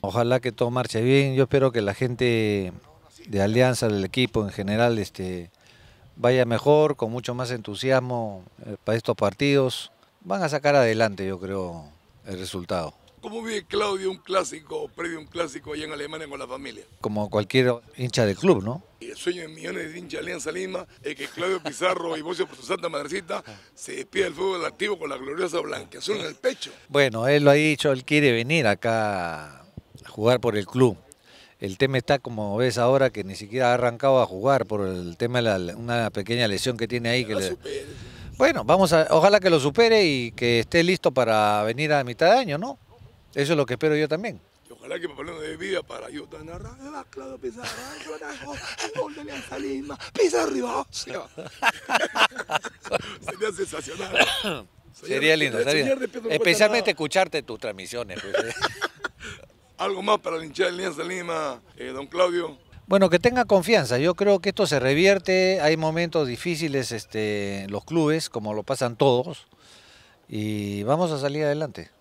Ojalá que todo marche bien. Yo espero que la gente de Alianza, del equipo en general, vaya mejor, con mucho más entusiasmo para estos partidos. Van a sacar adelante, yo creo, el resultado. ¿Cómo vive Claudio un clásico, previo a un clásico allá en Alemania con la familia? Como cualquier hincha del club, ¿no? Y el sueño de millones de hinchas de Alianza Lima es que Claudio Pizarro y Bocio por su Santa Madrecita se despida del fútbol activo con la gloriosa blanquiazul en el pecho. Bueno, él lo ha dicho, él quiere venir acá a jugar por el club. El tema está, como ves ahora, que ni siquiera ha arrancado a jugar por el tema de una pequeña lesión que tiene ahí. Ya la supere. Bueno, ojalá que lo supere y que esté listo para venir a mitad de año, ¿no? Eso es lo que espero yo también. Y ojalá que Papalón dé vida para ayudar a narrar. Claudio Pizarro, gol de Alianza Lima, Pizarro arriba. Sería sensacional. Sería lindo, especialmente escucharte tus transmisiones. Pues. ¿Algo más para el hinchada de Alianza Lima, don Claudio? Bueno, que tenga confianza. Yo creo que esto se revierte. Hay momentos difíciles en los clubes, como lo pasan todos, y vamos a salir adelante.